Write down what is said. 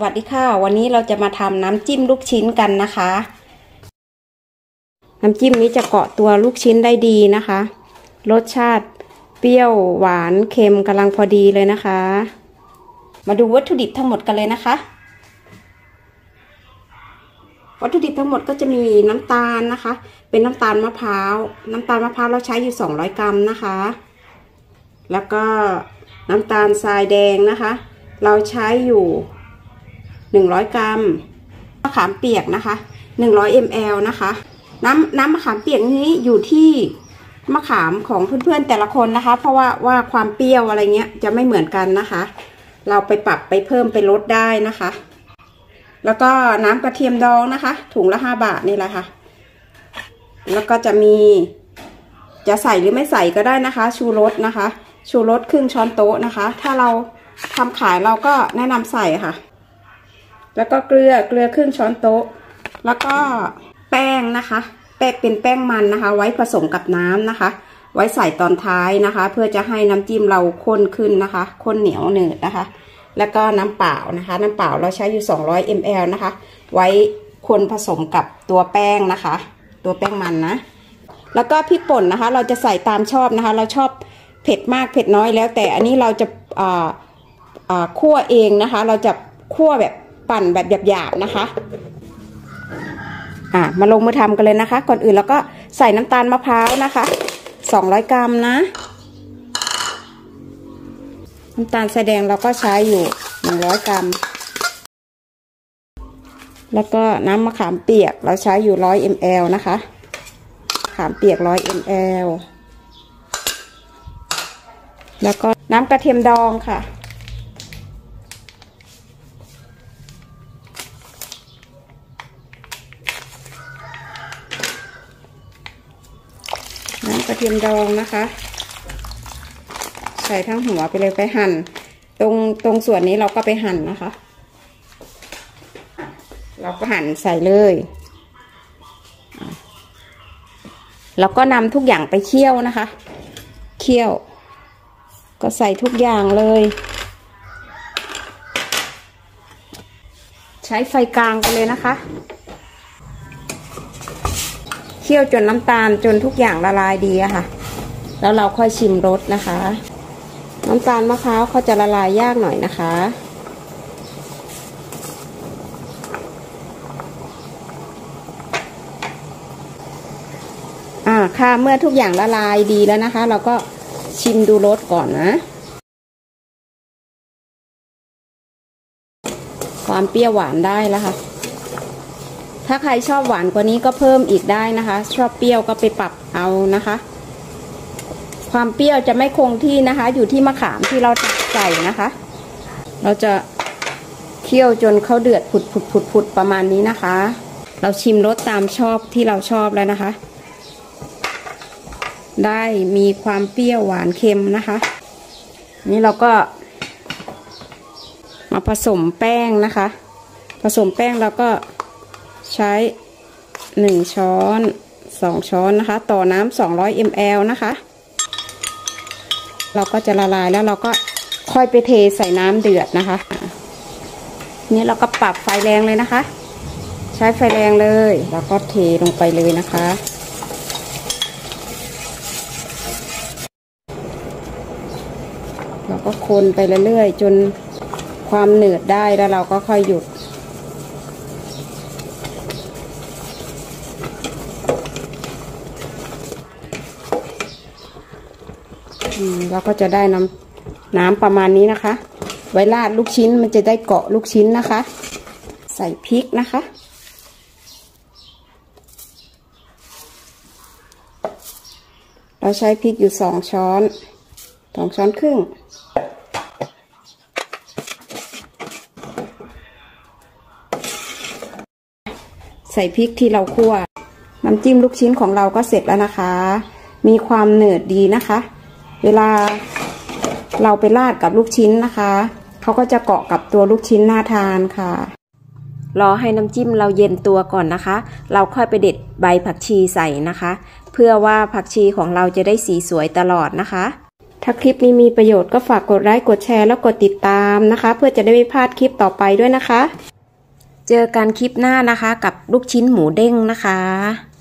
วัสดีค่ะวันนี้เราจะมาทำน้ำจิ้มลูกชิ้นกันนะคะน้ำจิ้มนี้จะเกาะตัวลูกชิ้นได้ดีนะคะรสชาติเปรี้ยวหวานเค็มกำลังพอดีเลยนะคะมาดูวัตถุดิบทั้งหมดกันเลยนะคะวัตถุดิบทั้งหมดก็จะมีน้ำตาลนะคะเป็นน้ำตาลมะพร้าวเราใช้อยู่200 กรัมนะคะแล้วก็น้ำตาลทรายแดงนะคะเราใช้อยู่100 กรัมมะขามเปียกนะคะ100 ml นะคะน้ำมะขามเปียกนี้อยู่ที่มะขามของเพื่อนๆแต่ละคนนะคะเพราะว่าความเปรี้ยวอะไรเงี้ยจะไม่เหมือนกันนะคะเราไปปรับไปเพิ่มไปลดได้นะคะแล้วก็น้ำกระเทียมดองนะคะถุงละ5 บาทนี่แหละค่ะแล้วก็จะมีจะใส่หรือไม่ใส่ก็ได้นะคะชูรสนะคะชูรสครึ่งช้อนโต๊ะนะคะถ้าเราทำขายเราก็แนะนำใส่ค่ะแล้วก็เกลือครึ่งช้อนโต๊ะแล้วก็แป้งนะคะแป้งเป็นแป้งมันนะคะไว้ผสมกับน้ำนะคะไว้ใส่ตอนท้ายนะคะเพื่อจะให้น้ำจิ้มเราข้นขึ้นนะคะข้นเหนียวหนืดนะคะแล้วก็น้ำเปล่านะคะน้ำเปล่าเราใช้อยู่200 ml นะคะไว้คนผสมกับตัวแป้งนะคะตัวแป้งมันนะแล้วก็พริกป่นนะคะเราจะใส่ตามชอบนะคะเราชอบเผ็ดมากเผ็ดน้อยแล้วแต่อันนี้เราจะคั่วเองนะคะเราจะคั่วแบบปั่นแบบหยาบๆนะคะมาลงมือทำกันเลยนะคะก่อนอื่นเราก็ใส่น้ำตาลมะพร้าวนะคะ200 กรัมนะน้ำตาลทรายแดงเราก็ใช้อยู่100 กรัมแล้วก็น้ำมะขามเปียกเราใช้อยู่100 ml นะคะมะขามเปียก100 ml แล้วก็น้ำกระเทียมดองค่ะน้ำกระเทียมดองนะคะใส่ทั้งหัวไปเลยไปหั่นตรงส่วนนี้เราก็ไปหั่นนะคะเราก็หั่นใส่เลยแล้วก็นำทุกอย่างไปเคี่ยวนะคะเคี่ยวก็ใส่ทุกอย่างเลยใช้ไฟกลางกันเลยนะคะเคี่ยวจนน้ำตาลจนทุกอย่างละลายดีอะค่ะแล้วเราค่อยชิมรสนะคะน้ำตาลมะพร้าวเขาจะละลายยากหน่อยนะคะค่ะเมื่อทุกอย่างละลายดีแล้วนะคะเราก็ชิมดูรสก่อนนะความเปรี้ยวหวานได้แล้วค่ะถ้าใครชอบหวานกว่านี้ก็เพิ่มอีกได้นะคะชอบเปรี้ยวก็ไปปรับเอานะคะความเปรี้ยวจะไม่คงที่นะคะอยู่ที่มะขามที่เราใส่นะคะเราจะเคี่ยวจนเขาเดือดผุดประมาณนี้นะคะเราชิมรสตามชอบที่เราชอบแล้วนะคะได้มีความเปรี้ยวหวานเค็มนะคะนี่เราก็มาผสมแป้งนะคะผสมแป้งเราก็ใช้1 ช้อน2 ช้อนนะคะต่อน้ำ200 ml นะคะเราก็จะละลายแล้วเราก็ค่อยไปเทใส่น้ำเดือดนะคะนี่เราก็ปรับไฟแรงเลยนะคะใช้ไฟแรงเลยแล้วก็เทลงไปเลยนะคะเราก็คนไปเรื่อยๆจนความหนืดได้แล้วเราก็ค่อยหยุดเราก็จะได้น้ำประมาณนี้นะคะไว้ราดลูกชิ้นมันจะได้เกาะลูกชิ้นนะคะใส่พริกนะคะเราใช้พริกอยู่2 ช้อน2 ช้อนครึ่งใส่พริกที่เราคั่วน้ำจิ้มลูกชิ้นของเราก็เสร็จแล้วนะคะมีความเหนืดดีนะคะเวลาเราไปราดกับลูกชิ้นนะคะเขาก็จะเกาะกับตัวลูกชิ้นน่าทานค่ะรอให้น้ำจิ้มเราเย็นตัวก่อนนะคะเราค่อยไปเด็ดใบผักชีใส่นะคะเพื่อว่าผักชีของเราจะได้สีสวยตลอดนะคะถ้าคลิปนี้มีประโยชน์ก็ฝากกดไลค์กดแชร์แล้วกดติดตามนะคะเพื่อจะได้ไม่พลาดคลิปต่อไปด้วยนะคะเจอกันคลิปหน้านะคะกับลูกชิ้นหมูเด้งนะคะ